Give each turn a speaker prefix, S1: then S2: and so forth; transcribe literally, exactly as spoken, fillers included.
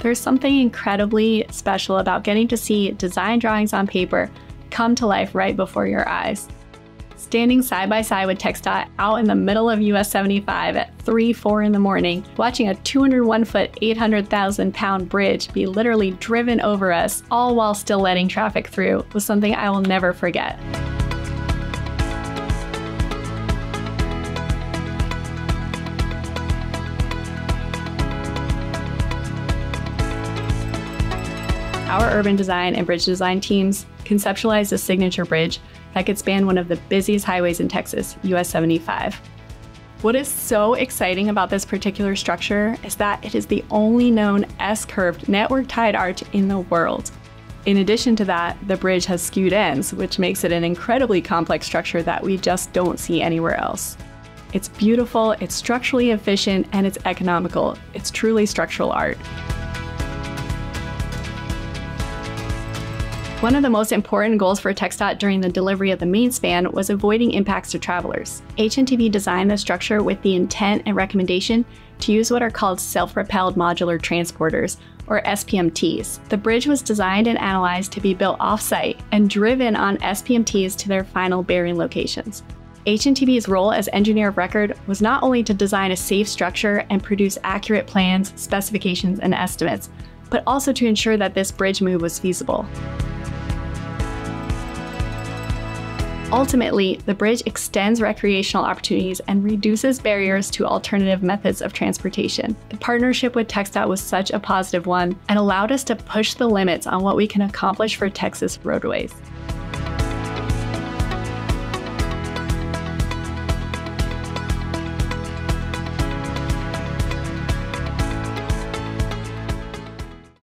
S1: There's something incredibly special about getting to see design drawings on paper come to life right before your eyes. Standing side by side with TxDOT out in the middle of U S seventy-five at three, four in the morning, watching a two hundred one foot, eight hundred thousand pound bridge be literally driven over us, all while still letting traffic through, was something I will never forget. Our urban design and bridge design teams conceptualized a signature bridge that could span one of the busiest highways in Texas, U S seventy-five. What is so exciting about this particular structure is that it is the only known S-curved network-tied arch in the world. In addition to that, the bridge has skewed ends, which makes it an incredibly complex structure that we just don't see anywhere else. It's beautiful, it's structurally efficient, and it's economical. It's truly structural art. One of the most important goals for TxDOT during the delivery of the main span was avoiding impacts to travelers. H N T B designed the structure with the intent and recommendation to use what are called self-propelled modular transporters, or S P M Ts. The bridge was designed and analyzed to be built off-site and driven on S P M Ts to their final bearing locations. H N T B's role as engineer of record was not only to design a safe structure and produce accurate plans, specifications, and estimates, but also to ensure that this bridge move was feasible. Ultimately, the bridge extends recreational opportunities and reduces barriers to alternative methods of transportation. The partnership with TxDOT was such a positive one and allowed us to push the limits on what we can accomplish for Texas roadways.